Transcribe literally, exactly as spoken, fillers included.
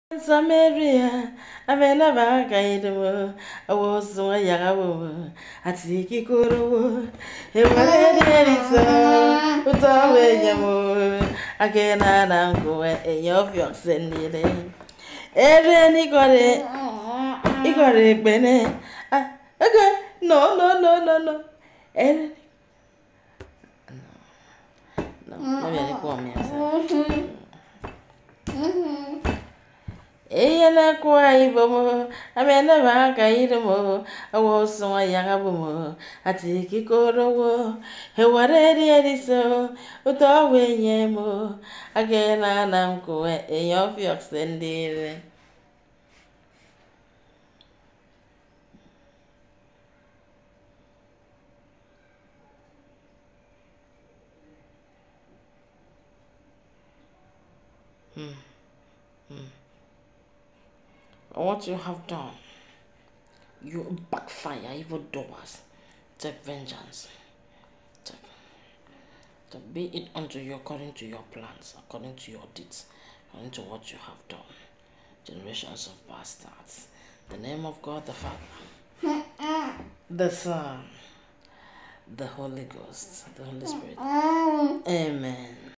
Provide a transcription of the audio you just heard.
Samaria, I may never guide him. I was so young. I take it good. He was a but always again. I'm going in your your sending. Every got it. He got it, Benny. Okay, no, no, no, no, no. Every no, no, maybe I call me. Eyana kwa ibomo amena baka idomo awoso yagabomo atiki korowo hewaredi ediso utawe nyemo agena namko eyo fioxendire. Hmm. Hmm. What you have done, you backfire evil doers. Take vengeance. Take, take, be it unto you according to your plans, according to your deeds, according to what you have done. Generations of bastards. The name of God the Father, the Son, the Holy Ghost, the Holy Spirit. Amen.